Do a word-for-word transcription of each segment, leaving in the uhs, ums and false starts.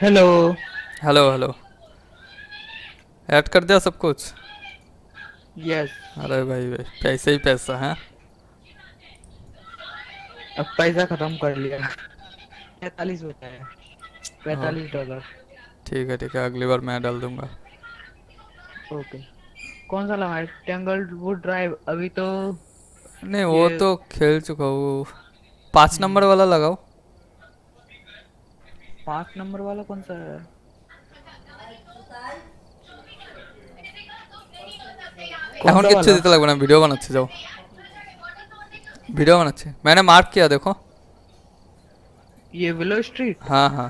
Hello. Hello hello. Add कर दिया सब कुछ। यस। अरे भाई भाई पैसे ही पैसा है। अब पैसा खत्म कर लिया। पैंतालीस होता है। और पैंतालीस डॉलर। ठीक है ठीक है, अगली बार मैं डाल दूंगा। ओके। कौन सा लगा है? टेंगल वुड ड्राइव अभी तो। नहीं वो ये। तो खेल चुका हूँ। पाँच नंबर हम्म। वाला लगाओ। पांच नंबर वाला कौन सा है? कौन এখন सा কিচ্ছু वाला? দিতে লাগবে না, ভিডিও বানাচ্ছি যাও। ভিডিও বানাচ্ছি, मैंने मार्क किया देखो। ये विलो स्ट्रीट। हाँ हाँ।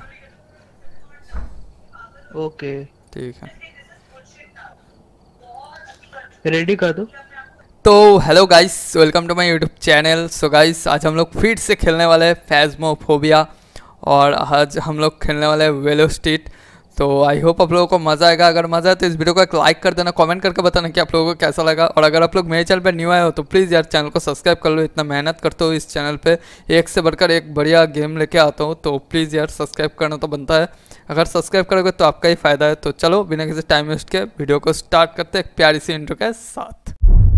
ओके। ठीक है। रेडी कर दो। तो hello guys, welcome to my YouTube channel. So guys, आज हम लोग फिर से खेलने वाले हैं फैज़मोफोबिया। और आज हम लोग खेलने वाले हैं वेलो स्ट्रीट। तो आई होप आप लोगों को मज़ा आएगा। अगर मज़ा आए तो इस वीडियो को एक लाइक कर देना, कमेंट करके बताना कि आप लोगों को कैसा लगा। और अगर आप लोग मेरे चैनल पे न्यू आए हो तो प्लीज़ यार चैनल को सब्सक्राइब कर लो। इतना मेहनत करते हो इस चैनल पे, एक से बढ़कर एक बढ़िया गेम लेके आता हूँ, तो प्लीज़ यार सब्सक्राइब करना तो बनता है। अगर सब्सक्राइब करोगे तो आपका ही फ़ायदा है। तो चलो बिना किसी टाइम वेस्ट के वीडियो को स्टार्ट करते हैं एक प्यारी सी इंट्रो के साथ।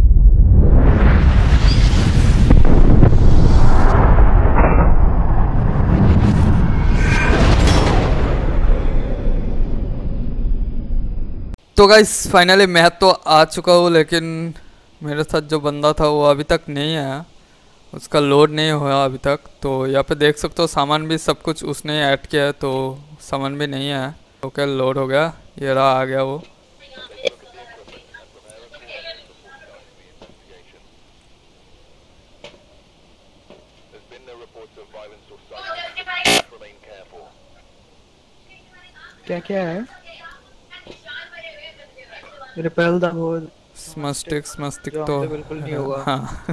तो गाइस फाइनली मैं तो आ चुका हूँ, लेकिन मेरे साथ जो बंदा था वो अभी तक नहीं आया। उसका लोड नहीं हुआ अभी तक। तो यहाँ पे देख सकते हो सामान भी सब कुछ उसने ऐड किया है, तो सामान भी नहीं आया। ओके, लोड हो गया, ये रहा, आ गया वो। क्या क्या है? Repel the hole. Smudge stick smudge stick जो तो हमसे बिल्कुल नहीं है, होगा। हाँ।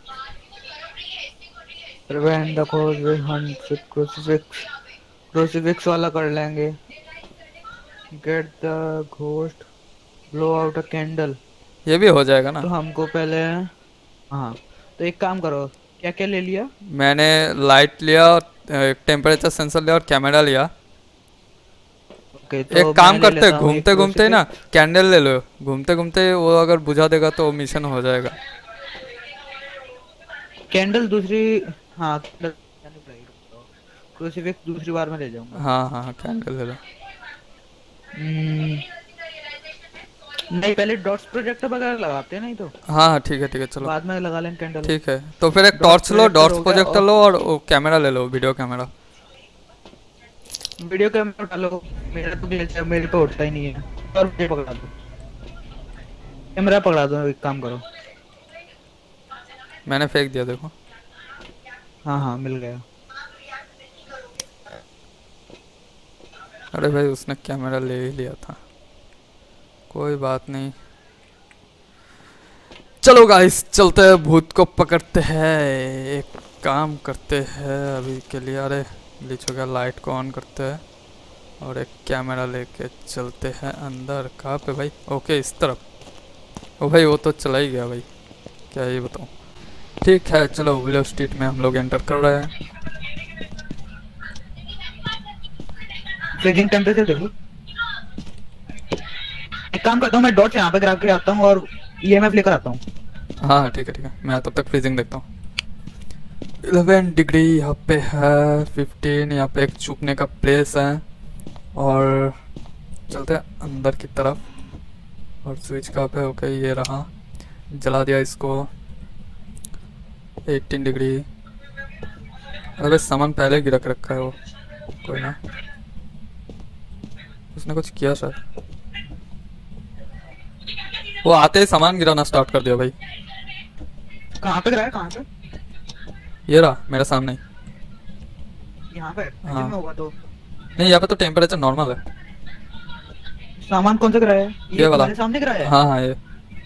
Prevent the cause with hunt crucifix. Crucifix वाला कर लेंगे। Get the ghost. Blow out a candle. ये भी हो जाएगा ना। तो हमको पहले। हाँ। तो एक काम करो। क्या क्या ले लिया? मैंने लाइट लिया, एक टेम्परेचर सेंसर लिया और कैमरा लिया। ओके तो एक काम मैं ले करते हैं, लेता हूँ एक घूमते घूमते ही ना क्रूसीफिक्स। कैंडल ले लो। घूमते घूमते वो अगर बुझा देगा तो मिशन हो जाएगा। कैंडल दूसरी। हाँ कैंडल। क्रूसीफिक्स दूसरी बार में ले जाऊंगा। हाँ हाँ हाँ, कैंडल ले लो। हम्म, नहीं पहले डॉट्स प्रोजेक्टर वगैरह लगाते हैं नहीं तो। हाँ हाँ ठीक है ठीक है, चलो। बाद में लगा लें कैंडल। ठीक है, तो फिर एक डॉट्स टॉर्च लो, प्रोजेक्टर डॉट्स हो गया प्रोजेक्टर और लो और वो कैमरा ले लो, वीडियो कैमरा। वीडियो कैमरा डालो। मेरा तो ग्लिच है, मेरे पे उठता ही नहीं है। और मुझे पकड़ा दो। कैमरा पकड़ा दो, एक काम करो। मैंने फेंक दिया देखो। हाँ हाँ मिल गया। अरे भाई उसने कैमरा ले ही लिया था, कोई बात नहीं। चलो गाइस चलते हैं, भूत को पकड़ते हैं। एक काम करते हैं अभी के लिए। अरे ग्लिच हो गया, लाइट को ऑन करते हैं और एक कैमरा लेके चलते हैं अंदर। कहाँ पे भाई? ओके इस तरफ। ओ भाई वो तो चला ही गया भाई, क्या ये बताऊँ। ठीक है चलो, विलो स्ट्रीट में हम लोग एंटर कर रहे हैं। फ्रीजिंग टेम्परेचर देखो। एक काम करता हूँ, मैं डॉट्स यहाँ पे गिरा के आता हूँ और ईएमएफ लेकर आता हूँ। हाँ ठीक है ठीक है, मैं तब तक फ्रीजिंग देखता हूँ। इलेवन डिग्री यहाँ पे है, फिफ्टीन यहाँ पे एक छुपने का प्लेस है। और चलते हैं अंदर की तरफ। और स्विच कहाँ पे? ओके ये रहा, जला दिया इसको। Eighteen degree. अरे सामान पहले गिरा के रखा है वो, कोई ना। उसने कुछ किया शायद, वो आते ही सामान गिराना स्टार्ट कर दिया भाई। कहाँ पे गिरा है? कहाँ पे? ये रहा मेरे सामने ही। यहाँ पे हाँ किचन में होगा तो। नहीं, यहाँ पे तो टेम्परेचर नॉर्मल है। सामान कौन सा गिरा है? ये ये वाला। तुम्हारे सामने गिरा है? हाँ हाँ, ये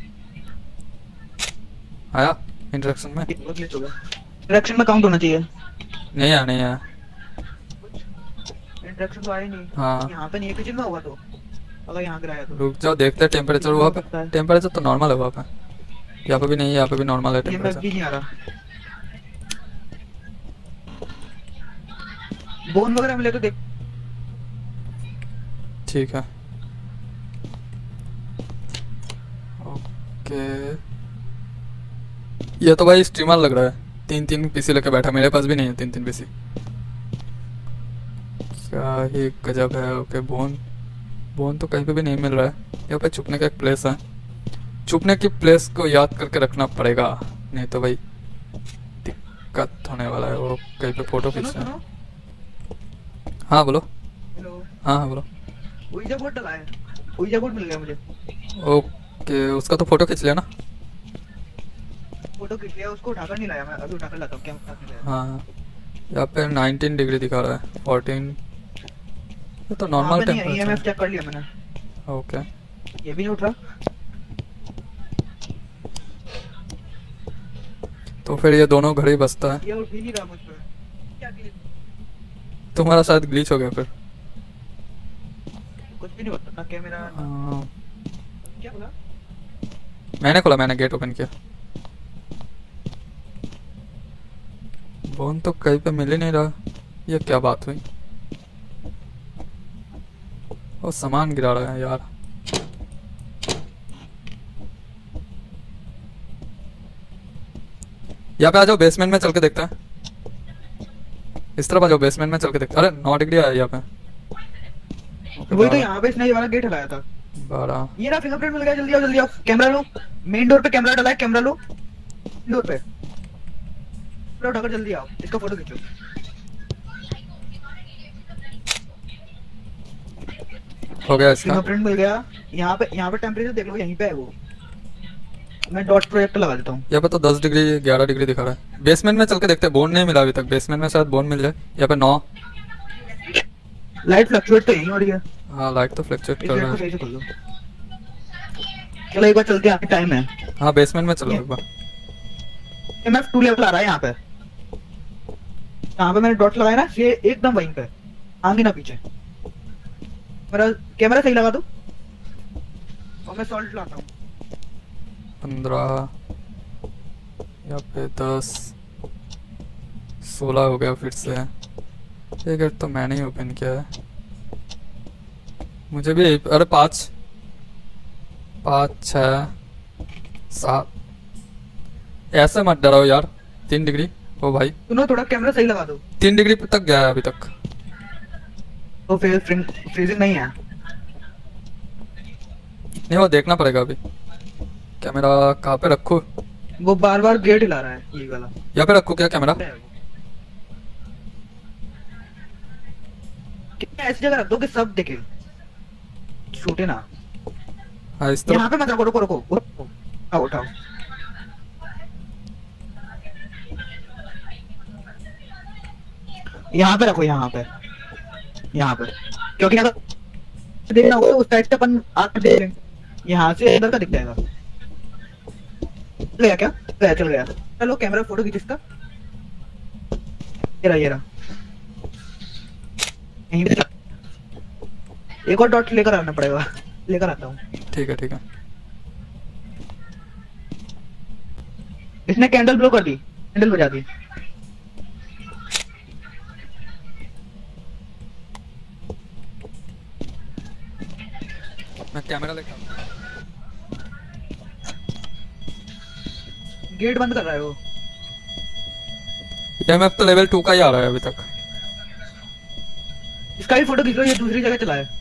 आया इंट्रोडक्शन में। इंटरेक्शन में काउंट होना चाहिए। नहीं आया नहीं आया। इंटरेक्शन तो आया नहीं। हाँ यहाँ पे नहीं है, किचन में होगा तो। अगर यहाँ गिराया तो। रुक जाओ, देखते हैं टेम्परेचर। वहाँ हो सकता पे है। टेम्परेचर तो नॉर्मल है वहाँ पे। यहाँ पे भी नहीं है, यहाँ पे भी नॉर्मल है ईएमएफ टेम्परेचर। भी नहीं आ रहा। बोन वगैरह मिले तो देख। ठीक है ओके। ये तो भाई स्ट्रीमर लग रहा है, तीन तीन पीसी लेके बैठा, मेरे पास भी नहीं है तीन तीन पीसी। क्या ही गजब है। ओके बोन, बोन तो कहीं पे भी नहीं मिल रहा है। यहाँ पे छुपने का एक प्लेस है, छुपने की प्लेस को याद करके रखना पड़ेगा, नहीं तो भाई दिक्कत होने वाला है। वो कहीं पे फोटो खींचना है। हाँ बोलो। हेलो। हाँ हाँ बोलो। ओइजा बोर्ड डला है, ओइजा बोर्ड मिल गया मुझे। ओके उसका तो फोटो खींच लिया ना। फोटो खींच लिया, उसको उठाकर नहीं लाया मैं, अभी उठाकर लाता हूँ। क्या उठा के लाया? हाँ यहाँ पे नाइनटीन डिग्री दिखा रहा है, फोर्टीन, ये तो वहाँ नॉर्मल पे नहीं है, ईएमएफ टेम्परेचर। चेक कर लिया मैंने। ओके ये भी नहीं उठ रहा। तो फिर ये दोनों घड़ी बसता है। ये उठ ही नहीं रहा मुझ पे। क्या glitch? तुम्हारा शायद ग्लिच हो गया फिर। कुछ भी नहीं होता ना कैमरा। हाँ, क्या बोला? मैंने खोला, मैंने गेट ओपन किया। बोन तो कहीं पे मिल ही नहीं रहा, ये क्या बात हुई। वो सामान गिरा रहा है यार। यहाँ पे आ जाओ, बेसमेंट में चल के देखते हैं। इस तरफ आ जाओ, बेसमेंट में चल के देखते हैं। अरे नौ डिग्री आया यहाँ पे। वही तो यहाँ पे इसने ये वाला गेट हटाया था। बारह। ये ना फिंगरप्रिंट मिल गया। जल्दी आओ जल्दी आओ। कैमरा लो, मेन डोर पे कैमरा डला है। कैमरा लो डोर पे, पूरा उठाकर जल्दी आओ, इसका फोटो खींचो। हो गया इसका। फिंगरप्रिंट मिल गया। यहाँ पे यहाँ पे टेम्परेचर देख लो, यहीं पे है वो। मैं डॉट प्रोजेक्टर लगा देता हूँ। यहाँ पे तो दस डिग्री ग्यारह डिग्री दिखा रहा है। बेसमेंट में चल के देखते हैं, बोन नहीं मिला अभी तक। बेसमेंट में शायद बोन मिल जाए। यहाँ पे नौ। लाइट फ्लक्चुएट तो यहीं हो रही है। हाँ लाइट तो फ्लक्चुएट इस कर लाइट रहा को है। सही से खोल लो। चलो एक बार चलते हैं, टाइम है। हाँ बेसमेंट में चलो एक बार। एमएफ टू लेवल आ रहा है यहाँ पे। यहाँ पे मैंने डॉट लगाया ना, ये एकदम वहीं पे, आगे ना पीछे। मेरा कैमरा सही लगा दो और मैं सॉल्ट लाता हूँ। पंद्रह, यहाँ पे दस, सोलह हो गया फिर से। ये गेट तो मैंने ही ओपन किया है। मुझे भी, अरे पाँच, पाँच छः सात। ऐसे मत डराओ यार। तीन डिग्री। ओ भाई सुनो, थोड़ा कैमरा सही लगा दो। तीन डिग्री तक गया है अभी तक। तो फिर फ्रीजिंग नहीं है। नहीं वो देखना पड़ेगा अभी। कैमरा कहाँ पे रखूँ? वो बार बार गेट हिला रहा है ये वाला। यहाँ पे रखूँ क्या कैमरा? ऐसी जगह रख दो कि सब देखे, छूटे ना। हाँ इस तरफ। यहाँ पे मत रखो, रुको रुको रुको। उठाओ उठाओ। यहाँ पे रखो, यहाँ पे, यहाँ पे, क्योंकि अगर देखना होगा तो उस साइड से अपन आके देख लेंगे। यहाँ से अंदर का दिख जाएगा। चल गया क्या? गया, चल गया। चलो कैमरा फोटो खींच इसका। ये रहा ये रहा। यहीं पे एक और डॉट लेकर आना पड़ेगा। लेकर आता हूँ। ठीक है ठीक है। इसने कैंडल ब्लो कर दी, कैंडल बजा दी। मैं कैमरा लेकर गेट बंद कर रहा है वो। ईएमएफ तो लेवल टू का ही आ रहा है अभी तक। इसका भी फोटो खींच लो, ये दूसरी जगह चला है।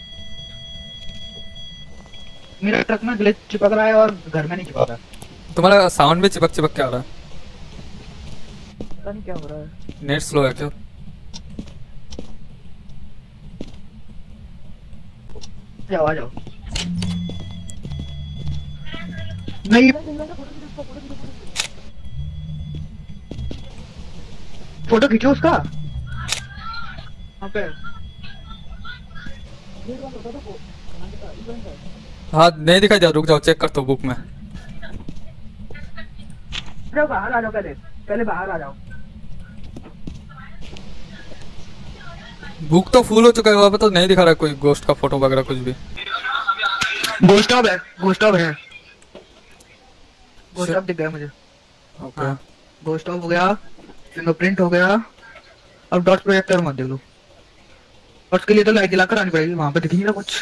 मेरा ट्रक में ग्लिच चिपक रहा है और घर में नहीं चिपक रहा। तुम्हारा साउंड भी चिपक चिपक के आ रहा है। पता नहीं क्या हो रहा है। नेट स्लो है क्या? जाओ आ जाओ। नहीं, फोटो खींचो उसका। पे हाँ नहीं दिखाई दिया, रुक जाओ चेक करता हूँ बुक में। बाहर आ जाओ, पहले पहले बाहर आ जाओ। बुक तो फुल हो चुका है, वहाँ पे तो नहीं दिखा रहा है कोई गोस्ट का फोटो वगैरह कुछ भी। गोस्ट ऑफ है, गोस्ट ऑफ है, गोस्ट ऑफ दिख गया मुझे। ओके गोस्ट ऑफ हो गया, फिंगरप्रिंट हो गया। अब डॉट प्रोजेक्टर मत देख लो। और उसके लिए तो लाइट जलाकर आनी पड़ेगी, वहां पे दिख नहीं रहा कुछ।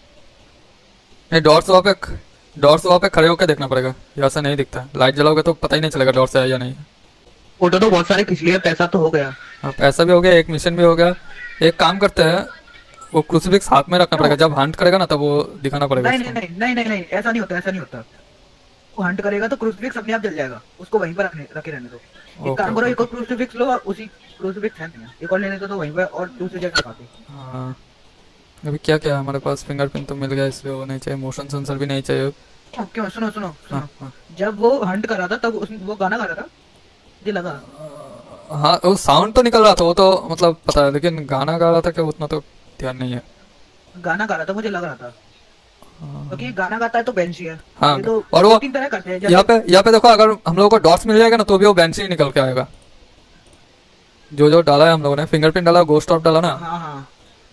नहीं डॉट्स वहाँ पे डॉट्स वहाँ पे खड़े होकर देखना पड़ेगा, ऐसा नहीं दिखता है। लाइट जलाओगे तो पता ही नहीं चलेगा डॉट्स है या नहीं। फोटो तो बहुत सारे खींच लिए, पैसा तो हो गया। हाँ पैसा भी हो गया, एक मिशन भी हो गया। एक काम करते हैं, वो क्रूसीफिक्स हाथ में रखना पड़ेगा, जब हंट करेगा ना तब वो दिखाना पड़ेगा। नहीं नहीं नहीं नहीं नहीं नहीं ऐसा नहीं होता, ऐसा नहीं होता। वो हंट करेगा तो क्रूसीफिक्स अपने आप जल जाएगा, उसको वहीं पर रखने रखे रहने दो। एक काम करो, एक और क्रूसीफिक्स लो और उसी क्रूसीफिक्स है नहीं, एक और लेने दो तो वहीं पर और दूसरी जगह लगा दो। हाँ अभी क्या क्या है हमारे पास, फिंगरप्रिंट तो मिल गया, इसलिए वो नहीं चाहिए, मोशन सेंसर भी नहीं चाहिए। क्यों, सुनो सुनो सुनो। हाँ, हाँ। जब वो हंट कर रहा था तब उस, वो गाना गा रहा था, मुझे लगा। हाँ वो साउंड तो निकल रहा था, वो तो मतलब पता है, लेकिन गाना गा रहा था क्या उतना तो ध्यान नहीं है। गाना गा रहा था मुझे लग रहा था, क्योंकि तो गाना गाता है तो बेंची है। हाँ ये तो और वो तीन तरह करते हैं। यहाँ पे यहाँ पे देखो, अगर हम लोगों को डॉट्स मिल जाएगा ना तो भी वो बेंच ही निकल के आएगा। जो जो डाला है हम लोगों ने, फिंगरप्रिंट डाला, गोस्ट ऑफ डाला ना। हाँ हाँ,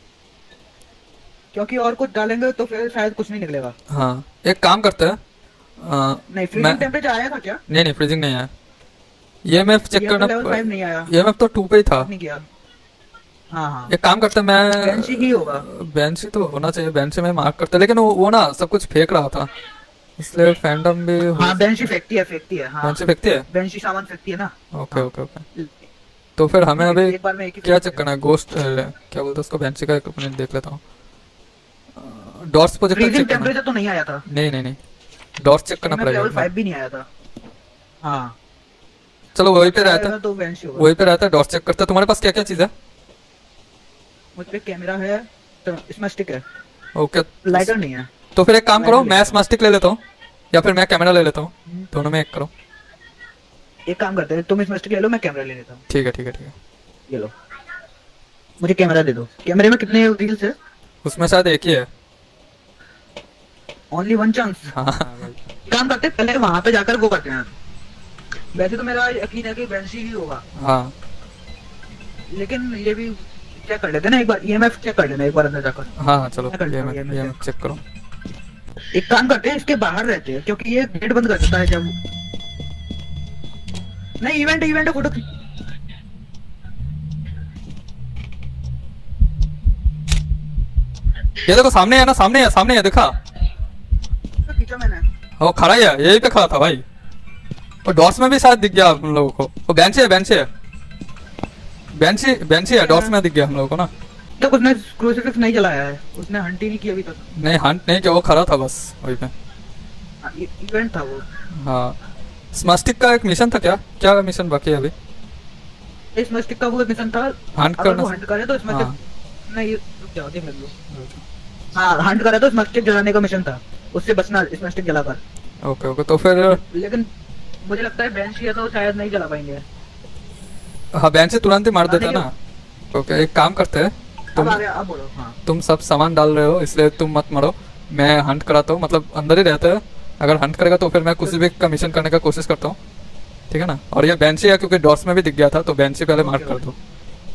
क्योंकि और कुछ डालेंगे तो फिर शायद कुछ नहीं निकलेगा। हाँ एक काम करते हैं, नहीं फ्रीजिंग टेम्परेचर आया था क्या? नहीं नहीं फ्रीजिंग नहीं आया। ये मैं चेक करना, नहीं आया, ये मैं तो टू पे ही था। नहीं किया। हाँ हाँ एक काम करते हैं, मैं बेंच ही होगा, बेंच ही तो होना चाहिए, बेंच में मार्क करते, लेकिन वो, वो ना सब कुछ फेंक रहा था इसलिए फैंडम भी। हाँ बेंच ही फेंकती है, फेंकती है। हाँ बेंच ही फेंकती है, बेंच ही सामान फेंकती है ना। Okay okay okay. तो फिर हमें अभी एक बार में एक ही क्या चेक करना है, गोस्ट क्या बोलते हैं उसको, बेंच का एक मिनट देख लेता हूँ। डॉट्स प्रोजेक्ट फ्रीजिंग टेम्परेचर तो नहीं आया था। नहीं नहीं नहीं डॉट्स चेक करना पड़ेगा। लेवल फाइव भी नहीं आया था। हाँ चलो वहीं पे रहता है, तो बेंच ही होगा। वहीं पे रहता है, डॉट्स चेक करता है। तुम्हारे पास क्या क्या चीज है? मुझ पे कैमरा है, तो इसमें स्टिक है। ओके लाइटर नहीं है। तो फिर एक काम करो, मैं स्मास्टिक ले लेता हूँ या फिर मैं कैमरा ले लेता हूँ, दोनों में एक करो। एक काम करते हैं, तुम इसमें स्टिक ले लो, मैं कैमरा ले लेता हूँ। ठीक है ठीक है ठीक है। ये लो, मुझे कैमरा दे दो। कैमरे में कितने रील्स है? उसमें शायद एक ही है। Only one chance. हाँ काम करते हैं, पहले वहां पे जाकर वो करते हैं। वैसे तो मेरा यकीन है कि बेंची ही होगा। हाँ लेकिन ये भी चेक कर लेते हैं ना एक बार, ईएमएफ चेक कर लेना एक बार अंदर जाकर। हाँ हाँ चलो कर ये लेता हूँ, मैं ये मैं ये मैं चेक करो। एक काम करते हैं, इसके बाहर रहते हैं क्योंकि ये गेट बंद कर देता है जब। नहीं इवेंट इवेंट फोटो ये देखो सामने है ना, सामने है, सामने है, देखा खींचा मैंने। वो खड़ा ही है, यही पे खड़ा था भाई। और डॉट्स में भी शायद दिख गया हम लोगों को, वो बेंच है, बेंच है, बेंच ही बेंच ही है, डॉट्स में दिख गया हम लोगों को ना। तो उसने क्रूसीफिक्स नहीं जलाया है, उसने हंट ही नहीं किया अभी तक। नहीं हंट नहीं किया, वो खड़ा था बस वहीं पे। इवेंट था वो। हाँ स्मास्टिक का एक मिशन था, क्या क्या मिशन बाकी है अभी? इस मस्टिक का वो मिशन था, हंट अगर करना। वो हंट करे तो इसमें हाँ। नहीं रुक जाओ देख लो। हाँ हंट करे तो स्मस्टिक जलाने का मिशन था, उससे बचना स्मस्टिक जलाकर। ओके ओके तो फिर लेकिन मुझे लगता है बेंच किया तो शायद नहीं जला पाएंगे। हाँ बेंच से तुरंत ही मार देता ना। ओके एक काम करते हैं, तुम अब आ गया, अब बोलो। हाँ तुम सब सामान डाल रहे हो इसलिए तुम मत मरो, मैं हंट कराता हूँ, मतलब अंदर ही रहता है। अगर हंट करेगा तो फिर मैं कुछ भी का मिशन करने का कोशिश करता हूँ, ठीक है ना। और ये बेंच ही है क्योंकि डॉट्स में भी दिख गया था, तो बेंच ही पहले मार्क कर दो।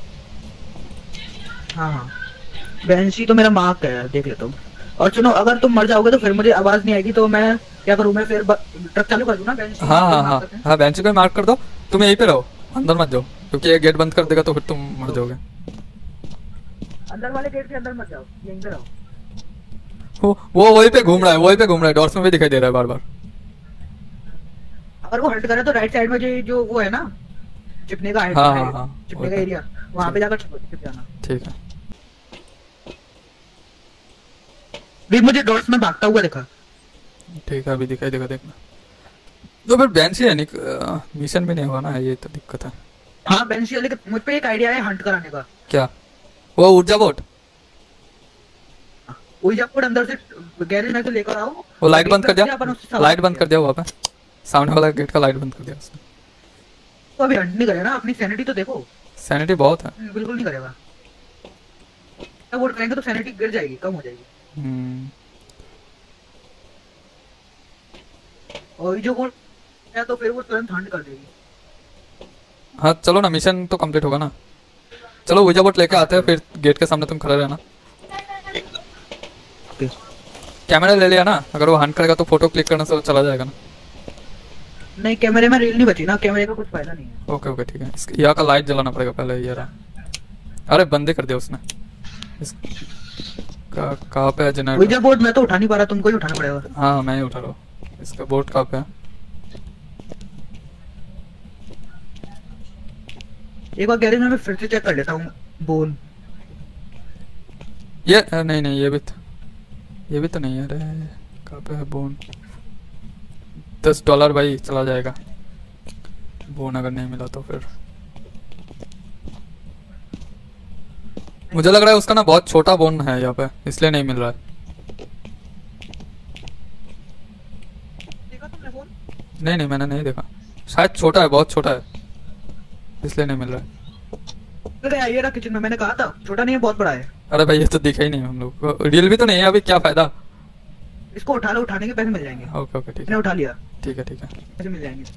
हाँ हाँ बेंच ही तो मेरा मार्क है, देख लेता हूँ। और सुनो, अगर तुम मर जाओगे तो फिर मुझे आवाज नहीं आएगी, तो मैं क्या करूँ, मैं फिर ट्रक चालू कर दूँ ना बेंच। हाँ हाँ हाँ हाँ बेंच पे मार्क कर दो, तुम यहीं पे रहो, अंदर मत जाओ, क्योंकि ये गेट बंद कर देगा तो फिर तुम मर जाओगे। अंदर वाले गेट के अंदर मत जाओ, यहीं पे रहो। वो वो वहीं पे घूम रहा है, वहीं पे घूम रहा है, डॉट्स में भी दिखाई दे रहा है बार बार। अगर वो हट करे तो राइट साइड में जो जो वो है ना चिपने का, हाँ हाँ हाँ चिपने का एरिया, वहाँ पे जाकर छिप जाना। ठीक है। भी मुझे डॉट्स में भागता हुआ देखा। ठीक है अभी दिखाई देगा, देखना। तो फिर बेंच ही है, मिशन भी नहीं हुआ ना, ये तो दिक्कत है। हाँ बेंच ही, लेकिन मुझ पे एक आइडिया है हंट कराने का। क्या? वो ऊर्जा बोट, ऊर्जा बोट अंदर से गैरेज में से लेकर आओ। वो लाइट बंद कर दिया, लाइट बंद कर दिया वहाँ पे, सामने वाला गेट का लाइट बंद कर दिया उसने। तो अभी हंट नहीं करेगा ना, अपनी सैनिटी तो देखो। सैनिटी बहुत है। बिल्कुल नहीं करेगा, वो करेंगे तो सैनिटी गिर जाएगी, कम हो जाएगी। हम्म और जो बोल है तो फिर वो तुरंत हंट कर देगी। हाँ चलो ना, मिशन तो कंप्लीट होगा ना। चलो ऊर्जा बोट लेके आते हैं, फिर गेट के सामने तुम खड़े रहना। कैमरा ले लिया ना, अगर वो हंट करेगा तो फोटो क्लिक करने से वो चला जाएगा ना। नहीं कैमरे में रील नहीं बची ना, कैमरे का कुछ फायदा नहीं है। ओके ओके ठीक है, यहाँ का लाइट जलाना पड़ेगा पहले। ये रहा, अरे बंद कर दिया उसने। इसका कहाँ पे है वही जनरेटर? जब बोर्ड मैं तो उठा नहीं पा रहा, तुमको ही उठाना पड़ेगा। हाँ मैं ही उठा रहा हूँ। इसका बोर्ड कहाँ पे है? एक बार गैरेज में मैं फिर से चेक कर लेता हूँ बोन। ये अ, नहीं नहीं ये भी तो ये भी तो नहीं है। अरे कहाँ पे है बोन? दस डॉलर भाई चला जाएगा बोन अगर नहीं मिला तो। फिर मुझे लग रहा है उसका ना बहुत छोटा बोन है यहाँ पे, इसलिए नहीं मिल रहा है। देखा तुमने बोन? नहीं नहीं मैंने नहीं देखा, शायद छोटा है, बहुत छोटा है, इसलिए नहीं मिल रहा है। अरे ये रहा किचन में, मैंने कहा था छोटा नहीं है बहुत बड़ा है। अरे भाई ये तो दिखा ही नहीं हम लोग को, रियल भी तो नहीं है अभी, क्या फायदा। इसको उठा लो, उठाने के पैसे मिल जाएंगे। ओके ओके ठीक मैंने है उठा लिया, ठीक है ठीक है। पैसे मिल जाएंगे।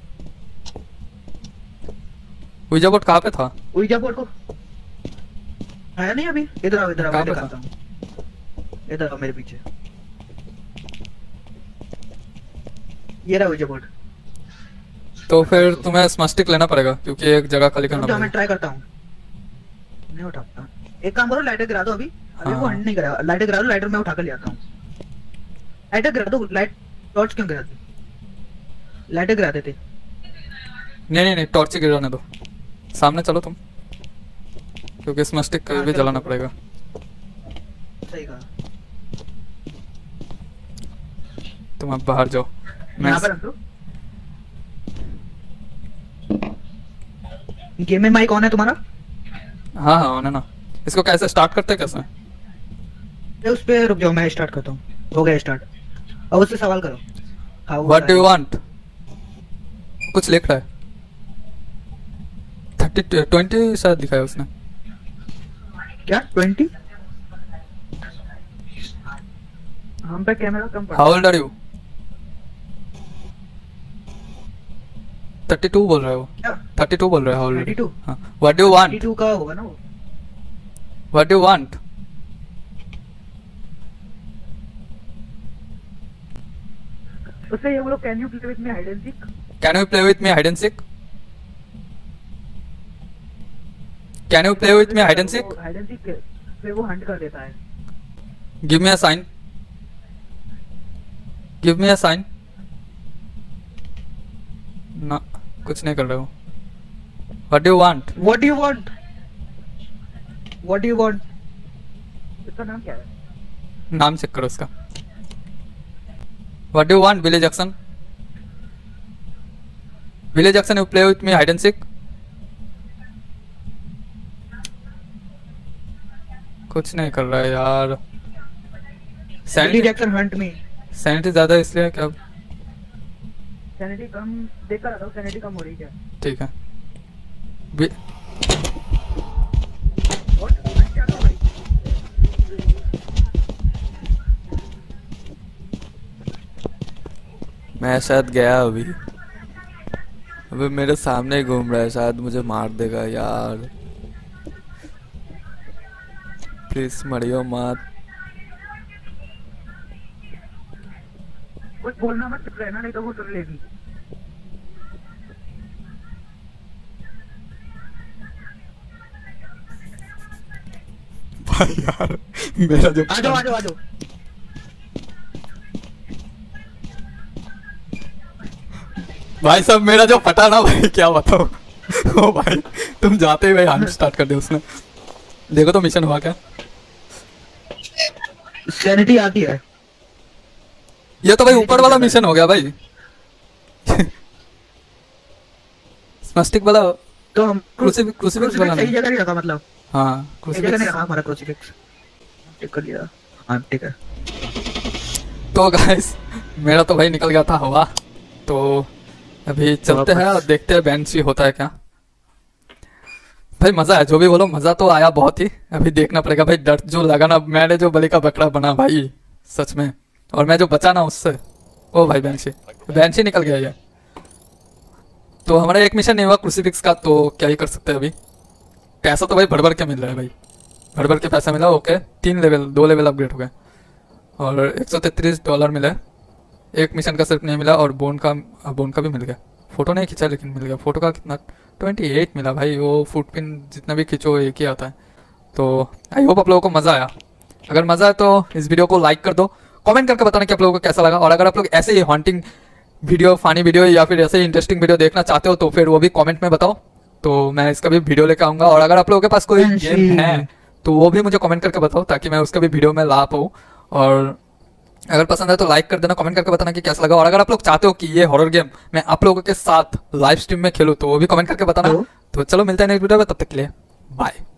उइजा बोर्ड कहाँ पे था? उइजा बोर्ड को आया नहीं अभी। इधर आओ, इधर आओ, कहाँ मैं पे दिखाता हूँ। इधर आओ मेरे पीछे, ये रहा उइजा बोर्ड। तो फिर तुम्हें स्मस्टिक लेना पड़ेगा क्योंकि एक जगह खाली करना तो मैं पड़ेगा। ट्राई करता हूँ, नहीं उठाता। एक काम करो, लाइटर गिरा दो अभी। अभी हाँ। वो हंड नहीं करा, लाइटर गिरा दो, लाइटर मैं उठा कर ले आता हूँ। लाइटर गिरा दो, लाइट टॉर्च क्यों गिराते? लाइटर गिरा देते। नहीं नहीं नहीं टॉर्च गिराने दो, सामने चलो तुम, क्योंकि स्मस्टिक हाँ, भी चलो, जलाना चलो। पड़ेगा। सही कहा। तुम अब बाहर जाओ। मैं यहाँ पर रख दो। गेम में माइक ऑन है तुम्हारा? हाँ हाँ होना ना। इसको कैसे स्टार्ट करते हैं कैसे? ये उस पे रुक जाओ, मैं स्टार्ट करता हूँ। हो गया स्टार्ट। अब उससे सवाल करो। How what do you are want? कुछ लिख रहा है। थर्टी ट्वेंटी शायद दिखाया उसने। you? क्या ट्वेंटी? हम पे कैमरा कम पड़ा। How old are you? Thirty two बोल रहा है वो। क्या थर्टी टू बोल रहा है हाउ ओल्ड? Thirty two? हाँ what do you want? Thirty two का होगा ना वो। What do you want? उससे ये बोलो, can you play with me hide and seek? Can you play with me hide and seek? Can you play with me hide and seek? Hide and seek पे वो hunt कर देता है। Give me a sign, give me a sign. ना कुछ नहीं कर रहे हो। What do you want? What do you want? What do you want? इसका नाम क्या है? नाम चेक करो उसका। What do you want Wiley Jackson? Wiley Jackson you play with me hide and seek? कुछ नहीं कर रहा है यार। Billy sanity Jackson hunt me. Sanity ज्यादा इसलिए क्या? सैनिटी कम देख कर आता हूँ, सैनिटी कम हो रही है। ठीक है। बि- What? हंट क्या था भाई? मैं शायद गया अभी अबे मेरे सामने ही घूम रहा है, शायद मुझे मार देगा यार। प्लीज मरियो मत। कुछ बोलना मत, चुप रहना, नहीं तो वो सुन लेगी। भाई यार मेरा जो आ जाओ, आ जाओ, आ जाओ। भाई साहब मेरा जो फटा ना भाई क्या बताओ। ओ भाई तुम जाते ही भाई हंट स्टार्ट कर दे उसने। देखो तो मिशन हुआ क्या? सैनिटी आती है। ये तो भाई ऊपर वाला मिशन हो गया भाई। स्मस्टिक वाला तो हम क्रूसिफिक्स क्रूसिफिक्स वाला सही नहीं। जगह नहीं रखा, मतलब हाँ सही जगह नहीं क्रूसिफिक्स। रखा हमारा क्रूसीफिक्स। चेक कर लिया। हाँ ठीक है। तो गाइस मेरा तो भाई निकल गया था हवा। तो अभी चलते हैं और देखते हैं बेंची होता है क्या। भाई मजा है, जो भी बोलो मजा तो आया बहुत ही। अभी देखना पड़ेगा भाई, डर जो लगा ना, मैंने जो बलि का बकरा बना भाई सच में, और मैं जो बचा ना उससे। ओ भाई बेंची बेंची निकल गया ये। तो हमारा एक मिशन नहीं हुआ क्रूसीफिक्स का, तो क्या ही कर सकते हैं अभी। पैसा तो भाई भर भर के मिल रहा है भाई, भर भर के पैसा मिला। ओके तीन लेवल दो लेवल अपग्रेड हो गए और एक सौ तैतीस डॉलर मिले। एक मिशन का सिर्फ नहीं मिला और बोन का बोन का भी मिल गया। फोटो नहीं खींचा लेकिन मिल गया। फोटो का कितना अट्ठाईस मिला भाई। वो फुटपिन जितना भी खींचो एक ही आता है। तो आई होप आप लोगों को मज़ा आया। अगर मज़ा आया तो इस वीडियो को लाइक कर दो, कमेंट करके बताना कि आप लोगों को कैसा लगा। और अगर आप लोग ऐसे ही हॉन्टिंग वीडियो, फानी वीडियो या फिर ऐसे ही इंटरेस्टिंग वीडियो देखना चाहते हो तो फिर वो भी कमेंट में बताओ, तो मैं इसका भी वीडियो लेकर आऊँगा। और अगर आप लोगों के पास कोई गेम है तो वो भी मुझे कमेंट करके बताओ ताकि मैं उसका भी वीडियो में ला पाऊँ। और अगर पसंद है तो लाइक कर देना, कमेंट करके बताना कि कैसा लगा। और अगर आप लोग चाहते हो कि ये हॉरर गेम मैं आप लोगों के साथ लाइव स्ट्रीम में खेलूँ तो वो भी कमेंट करके बताना। तो चलो मिलते हैं नेक्स्ट वीडियो में, तब तक के लिए बाय।